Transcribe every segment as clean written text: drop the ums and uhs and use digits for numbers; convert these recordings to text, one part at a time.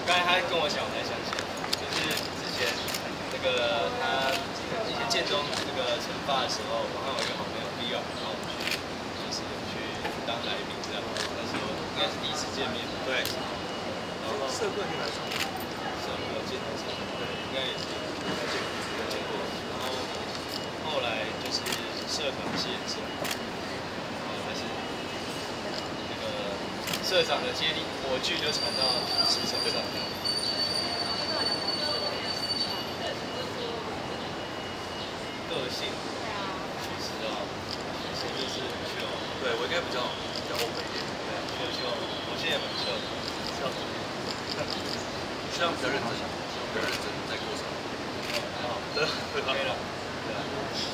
刚才他跟我讲，我才想起来，就是之前那个他以前建中那个惩罚的时候，我和我一个好朋友 B 二，然后我们去就是去当来宾这样，那时候应该是第一次见面。对。然后社课你来上过？ 社课建中社，对，应该也是有见过。然后后来就是社团系也是，然后还是那个社长的接力火炬就传到师手上。个性，其实啊，其实就是很秀。对我应该比较欧美一点，对，秀。我现在也蛮秀的，笑死。 需要比较认真，比较认真在过程。 还好，对，可以了，对啊。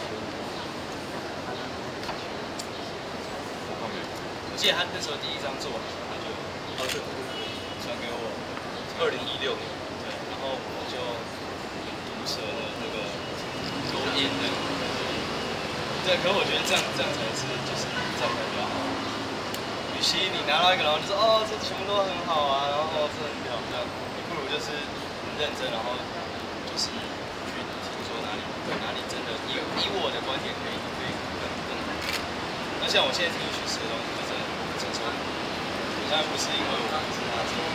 我记得他那时候第一张做完，他就对，传给我，2016年，对，然后我就毒舌的那个勾引的，对，可我觉得这样才是就是这样才比较好。与其你拿到一个然后就说哦这全部都很好啊，然后这很屌这样，你不如就是很认真，然后就是去听说哪里真的以我的观点可以更好。那像我现在听许师的东西就真的很成熟，当然不是因为我是他做的。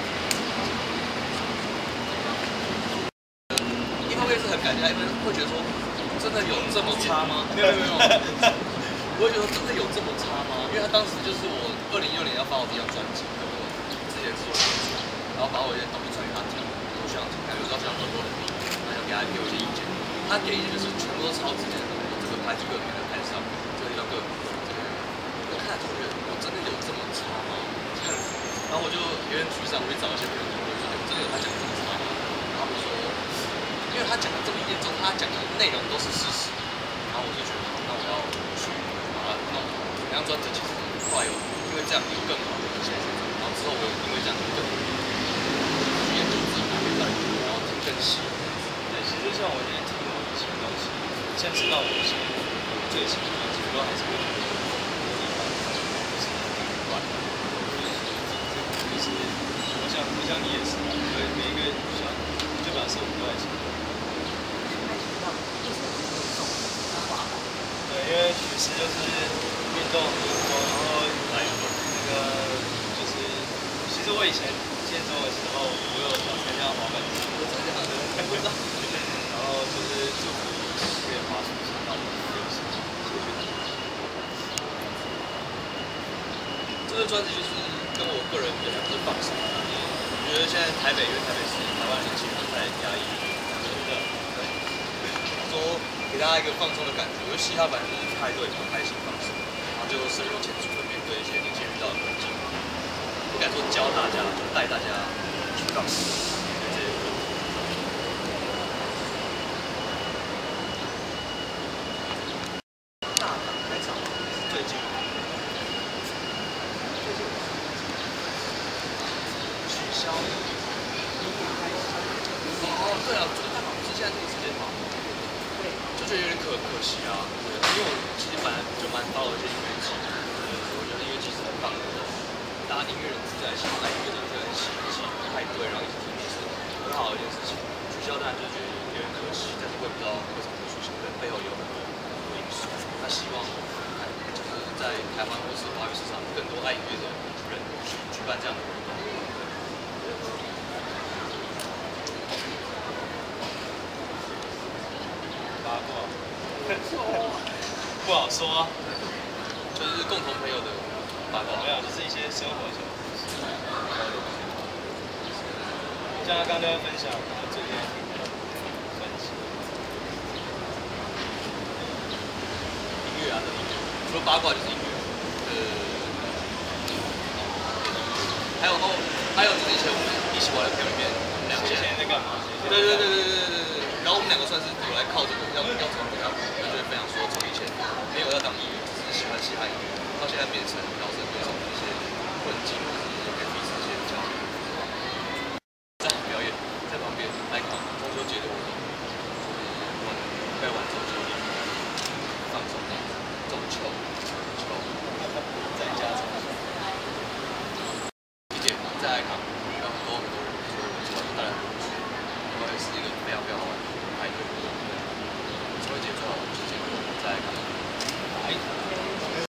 一方面是很感慨，一方面会觉得说，真的有这么差吗？没有。我会觉得真的有这么差吗？因为他当时就是我2016年要发我第一张专辑，跟我之前做的歌曲，然后把我一些东西传给他听，我想听，感觉到像很多人听，然后给他给我一些意见。他给意见就是全部都超之前的这个排几个片的拍上，这个地方各我看了就觉得我真的有这么差吗？这样子，然后我就有点沮丧，我去找一些朋友讨论，说真的有他讲的这么差吗？然后他们说，因为他讲的这么严重，他讲的内容都是事实，然后我就觉得，那我要去把它弄好。整张专辑其实后来有因为这样有更好的一些，然后之后我有因为这样更去研究自己哪边到底然后听更细。 对，其实像我现在听我以前的东西，现在知道我以前最喜欢的东西，都还是会觉得很多地方就是很乱。就是我想你也是，因为每一个像就把生活都在一起。对，因为许师就是运动，然后那个就是，其实我以前建中的时候，我有参加滑板车，然后就是祝福可以滑出想到的游戏， 这个专辑就是跟我个人比较是放松。我觉得现在因为台北是台湾人气氛太压抑，对，说给大家一个放松的感觉。我觉得嘻哈版就是派对嘛，开心放松，然后就深入浅出的面对一些年轻人遇到的困境，不敢说教大家，就带大家去放松。大港开场最近。取消了。哦，对啊，就是刚好是现在这个时间嘛，就觉得有点可惜啊。对，因为我其实本来就蛮包一些音乐季，我觉得音乐季是很棒的，大家音乐人自在一起，爱音乐人在一起派对，然后一起听也是很好的一件事情。取消当然就觉得有点可惜，但是我也不知道为什么会取消，可能背后有很多因素。那希望就是在台湾或是华语市场，更多爱音乐的人去举办这样的活动。 八卦，不好说， 就是共同朋友的八卦， 没有，就是一些生活小故事。像他刚刚分享他最近听的专辑， 音乐啊，除了八卦就是音乐，还有就是以前我们一起玩的片里面，我们两个现在在干嘛？ 对。然后我们两个算是有来靠这个要从不干嘛，那就会分享说从以前没有要当艺人，只是喜欢嘻哈音乐，到现在变成饶舌歌手的一些困境，或者是给彼此一些交流。在表演，在旁边来看中秋节的活动，该玩中秋节，放松的中秋， 在家中。 一点再来看，有很多人说我做。 来看。